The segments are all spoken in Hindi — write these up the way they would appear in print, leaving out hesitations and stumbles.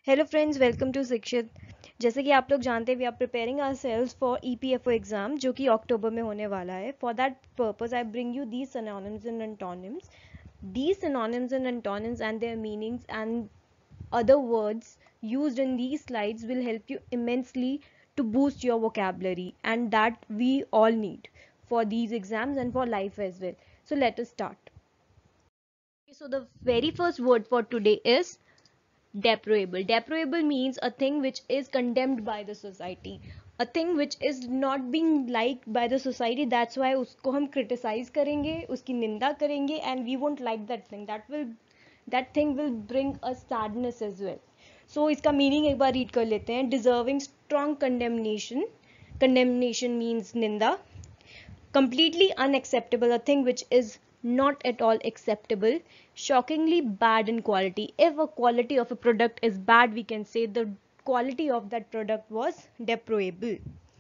हेलो फ्रेंड्स, वेलकम टू शिक्षित। जैसे कि आप लोग जानते हैं, we are preparing ourselves for EPFO exam जो कि अक्टूबर में होने वाला है। For that purpose I bring you these synonyms and antonyms. These synonyms and antonyms and their meanings and other words used in these slides will help you immensely to boost your vocabulary, and that we all need for these exams and for life as well. So let us start. Okay, so the very first word for today is deplorable. Deplorable means a thing which is condemned by the society, a thing which is not being liked by the society. That's why उसको हम criticize करेंगे, उसकी निंदा करेंगे, and we won't like that thing. That thing will bring us sadness as well. So इसका meaning एक बार read कर लेते हैं. Deserving strong condemnation. Condemnation means निंदा. Completely unacceptable, a thing which is not at all acceptable. Shockingly bad in quality. If a quality of a product is bad, we can say the quality of that product was deplorable.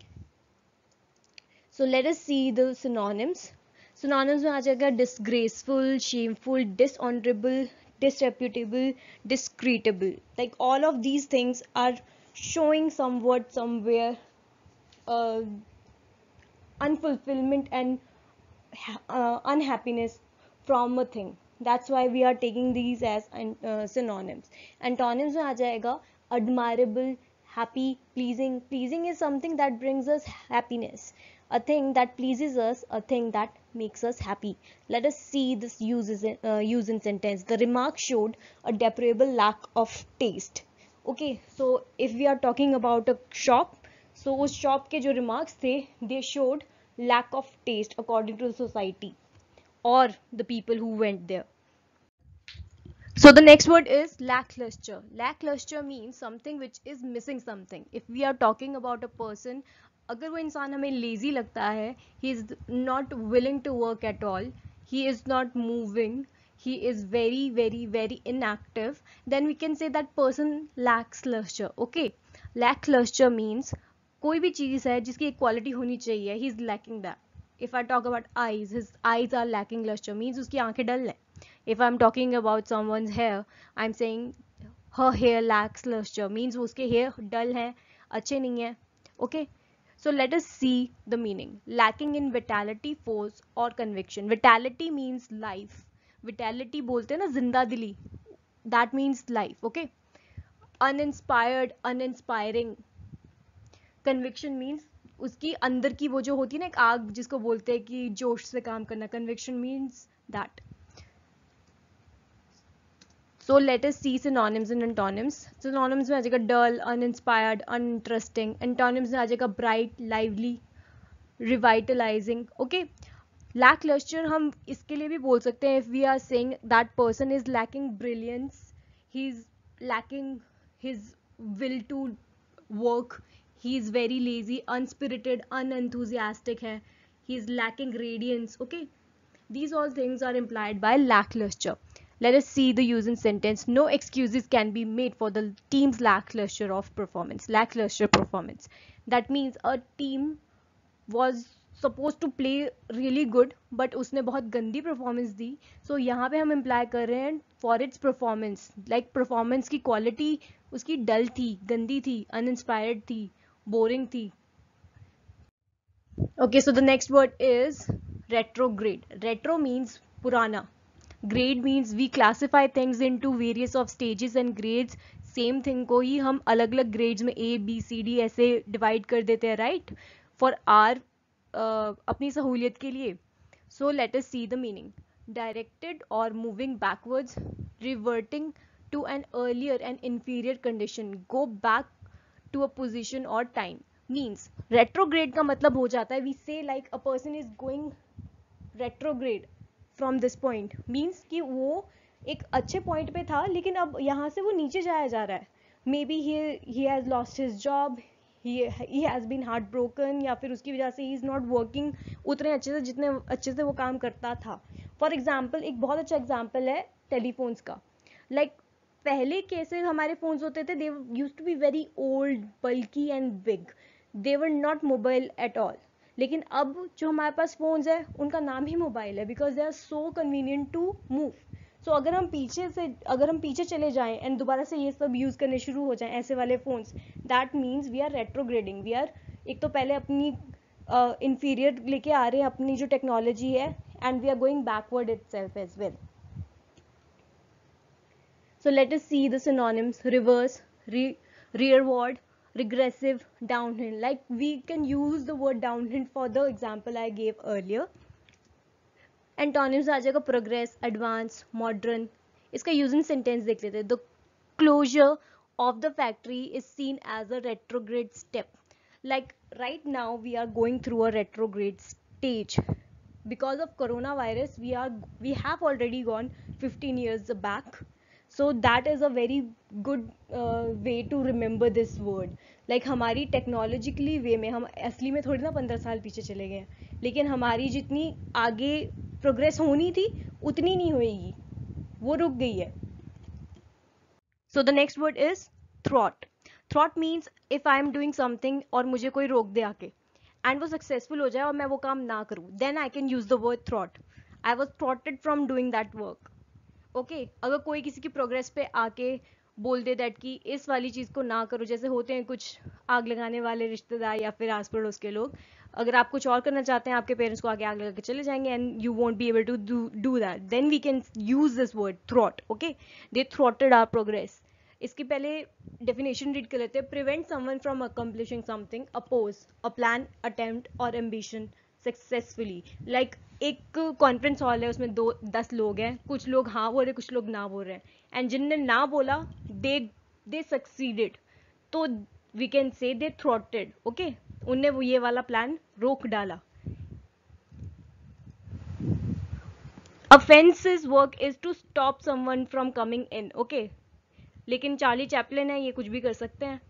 So let us see the synonyms. Synonyms में आ जाएगा disgraceful, shameful, dishonorable, disreputable, discreditable. Like all of these things are showing somewhat somewhere uh, unfulfillment and unhappiness from a thing. That's why we are taking these as synonyms. Antonyms में आ जाएगा admirable, happy, pleasing. Pleasing is something that brings us happiness, a thing that pleases us, a thing that makes us happy. Let us see this use in sentence. The remark showed a deplorable lack of taste. Okay, so if we are talking about a shop, so उस shop के जो remarks थे, they showed lack of taste according to the society or the people who went there. So the next word is lackluster. Lackluster means something which is missing something. If we are talking about a person, अगर वो इंसान हमें lazy लगता है, he is not willing to work at all, he is not moving, he is very inactive, then we can say that person lacks luster. Okay, lackluster means कोई भी चीज है जिसकी एक क्वालिटी होनी चाहिए, he is lacking that. If I talk about eyes, his eyes are lacking luster means उसकी आंखें डल हैं. If I'm talking about someone's hair, I'm saying her hair lacks luster means उसके hair dull हैं, अच्छे नहीं हैं. Okay, so let us see the meaning. Lacking in vitality, force or conviction. Vitality means life. Vitality बोलते हैं ना, जिंदा दिली. That means life. Okay, uninspired, uninspiring. Conviction means उसकी अंदर की वो जो होती है ना, एक आग जिसको बोलते हैं कि जोश से काम करना. Conviction means that. So let us see synonyms and antonyms. Synonyms में आ जाएगा dull, uninspired, uninteresting. Antonyms में आ जाएगा bright, lively, revitalizing. Okay. Lackluster हम इसके लिए भी बोल सकते हैं if we are saying that person is lacking brilliance, he is lacking his will to work, he is very lazy, unspirited, unenthusiastic है, he is lacking radiance. Okay, these all things are implied by lackluster. Let us see the use in sentence. No excuses can be made for the team's lackluster of performance. Lackluster performance. That means a team was supposed to play really good, but उसने बहुत गंदी performance दी. So यहाँ पे हम imply कर रहे हैं for its performance. Like performance की quality उसकी dull थी, गंदी थी, uninspired थी, boring थी. Okay, so the next word is retrograde. Retro means purana. Grade means we classify things into various of stages and grades. Same thing को ही हम अलग अलग grades में A, B, C, D ऐसे divide कर देते हैं, right? For our अपनी सहूलियत के लिए. So let us see the meaning. Directed or moving backwards, reverting to an earlier and inferior condition. Go back to a position or time. Means retrograde का मतलब हो जाता है we say like a person is going retrograde from this point. Means कि वो एक अच्छे point पे था लेकिन अब यहाँ से वो नीचे जाया जा रहा है. Maybe he has lost his job, he has been heartbroken, या फिर उसकी वजह से he is not working उतने अच्छे से जितने अच्छे से वो काम करता था. For example, एक बहुत अच्छा example है telephones का. Like पहले कैसे हमारे phones होते थे, they used to be very old, bulky and big. They were not mobile at all. लेकिन अब जो हमारे पास फोन्स है उनका नाम ही मोबाइल है, because they are so convenient to move. So अगर हम पीछे चले जाएं एंड दोबारा से ये सब यूज करने शुरू हो जाएं ऐसे वाले phones, that means we are retrograding, we are एक तो पहले अपनी इंफीरियर लेके आ रहे हैं अपनी जो टेक्नोलॉजी है, and we are going backward itself as well. So let us see the synonyms: reverse, rearward, regressive, downhill. Like we can use the word downhill for the example I gave earlier. Antonyms आ जाएगा progress, advance, modern. इसका use in sentence देख लेते हैं. The closure of the factory is seen as a retrograde step. Like right now we are going through a retrograde stage. Because of coronavirus, we have already gone 15 years back. So that is a very good way to remember this word. Like हमारी टेक्नोलॉजिकली वे में हम असली में थोड़ी ना 15 साल पीछे चले गए हैं, लेकिन हमारी जितनी आगे प्रोग्रेस होनी थी उतनी नहीं होएगी, वो रुक गई है. So the next word is thwart. Thwart means if I am doing something और मुझे कोई रोक दे आके एंड वो सक्सेसफुल हो जाए और मैं वो काम ना करूँ, then I can use the word thwart. I was thwarted from doing that work. Okay अगर कोई किसी की प्रोग्रेस पे आके बोल दे दैट कि इस वाली चीज को ना करो, जैसे होते हैं कुछ आग लगाने वाले रिश्तेदार या फिर आस पड़ोस के लोग, अगर आप कुछ और करना चाहते हैं आपके पेरेंट्स को आगे आग लगा के चले जाएंगे and you won't be able to do that, then we can use this word thwart. Okay, they thwarted our progress. इसकी पहले डेफिनेशन रीड कर लेते हैं. Prevent someone from accomplishing something, oppose a plan, attempt और एम्बिशन सक्सेसफुली. लाइक एक कॉन्फ्रेंस हॉल है, उसमें 10 लोग हैं, कुछ लोग हाँ बोल रहे, कुछ लोग ना बोल रहे हैं, एंड जिनने ना बोला दे सक्सीडेड, तो we can say they थ्रॉटेड. Okay, उनने वो ये वाला प्लान रोक डाला. Offense's work is to stop someone from coming in. ओके, लेकिन चार्ली चैपलिन है, ये कुछ भी कर सकते हैं.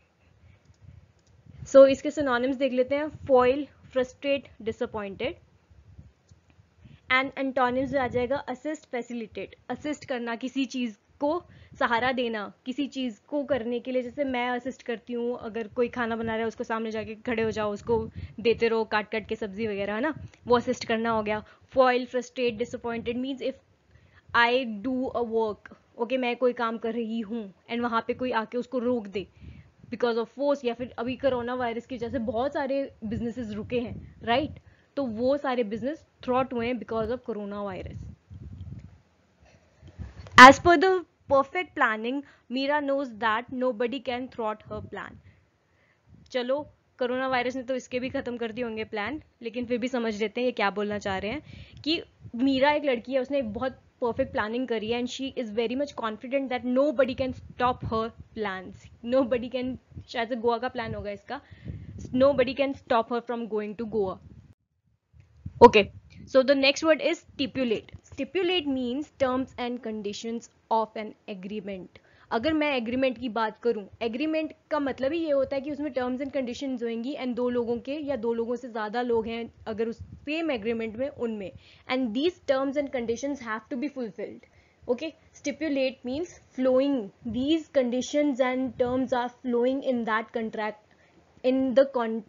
सो इसके सिनोनिम्स देख लेते हैं. Foil, frustrate, disappointed. And antonyms आ जाएगा असिस्ट, फैसिलिटेट. असिस्ट करना, किसी चीज को सहारा देना, किसी चीज को करने के लिए. जैसे मैं असिस्ट करती हूँ, अगर कोई खाना बना रहा है उसको सामने जाके खड़े हो जाओ, उसको देते रहो काट काट के सब्जी वगैरह, है ना, वो असिस्ट करना हो गया. Foil, frustrate, disappointed means if I do a work, okay, मैं कोई काम कर रही हूँ एंड वहां पे कोई आके उसको रोक दे बिकॉज ऑफ फोर्स, या फिर अभी कोरोना वायरस की वजह से बहुत सारे बिजनेसेस रुके हैं, राइट, तो वो सारे बिजनेस थ्रॉट हुए हैं because of corona virus. As per the perfect planning, Meera knows that nobody can thwart her plan. चलो, कोरोना वायरस ने तो इसके भी खत्म कर दिए होंगे प्लान, लेकिन फिर भी समझ लेते हैं ये क्या बोलना चाह रहे हैं. कि मीरा एक लड़की है, उसने एक बहुत परफेक्ट प्लानिंग करी है and she is very much confident that nobody can stop her plans. Nobody can, शायद से गोवा का प्लान होगा इसका, nobody can stop her from going to Goa. Okay, so the next word is stipulate. Stipulate means terms and conditions of an agreement. अगर मैं एग्रीमेंट की बात करूं, एग्रीमेंट का मतलब ही ये होता है कि उसमें टर्म्स एंड कंडीशंस होंगी एंड दो लोगों के या दो लोगों से ज्यादा लोग हैं अगर उस सेम एग्रीमेंट में, उनमें, and these terms and conditions have to be fulfilled. Okay, stipulate means flowing. These conditions and terms are flowing in that contract, in the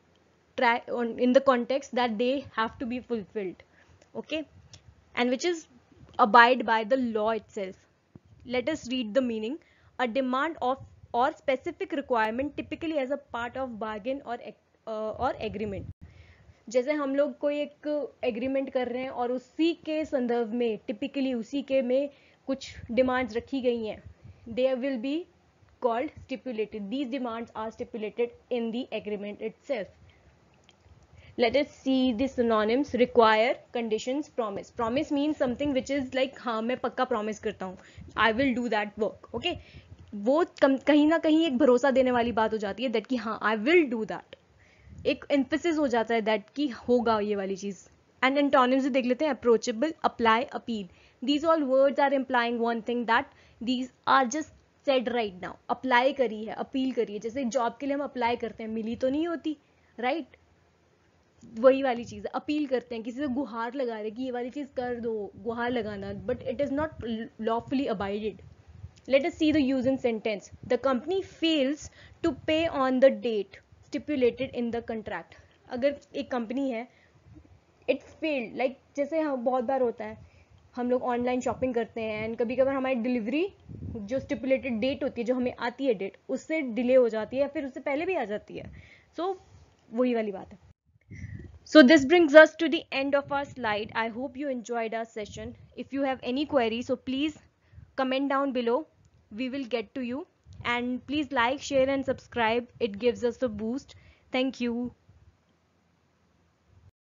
context that they have to be fulfilled. Okay, and which is abide by the law itself. Let us read the meaning. A demand of or specific requirement typically as a part of bargain or agreement. जैसे हम लोग कोई एक एग्रीमेंट कर रहे हैं और उसी के संदर्भ में, टिपिकली उसी के में कुछ डिमांड्स रखी गई हैं, they will be called stipulated. These demands are stipulated in the agreement itself. Let us see the synonyms. Require, conditions, promise. Promise means something which is like, हाँ मैं पक्का promise करता हूँ, I will do that work. Okay, वो कहीं ना कहीं एक भरोसा देने वाली बात हो जाती है that कि हाँ I will do that. एक emphasis हो जाता है that कि होगा ये वाली चीज. And antonyms देख लेते हैं. Approachable, apply, appeal. These all words are implying one thing, that these are just said right now. Apply करी है, appeal करी है. जैसे जॉब के लिए हम apply करते हैं, मिली तो नहीं होती, right? वही वाली चीज है. अपील करते हैं, किसी से गुहार लगा रहे कि ये वाली चीज कर दो, गुहार लगाना, but it is not lawfully abided. Let us see the use in sentence. The company fails to pay on the date stipulated in the contract. अगर एक कंपनी है, it failed, like जैसे हाँ बहुत बार होता है हम लोग ऑनलाइन शॉपिंग करते हैं एंड कभी कभार हमारी डिलीवरी जो स्टिपुलेटेड डेट होती है, जो हमें आती है डेट, उससे डिले हो जाती है या फिर उससे पहले भी आ जाती है. सो वही वाली बात है. So this brings us to the end of our slide. I hope you enjoyed our session. If you have any queries, so please comment down below. We will get to you. And please like, share and subscribe. It gives us a boost. Thank you.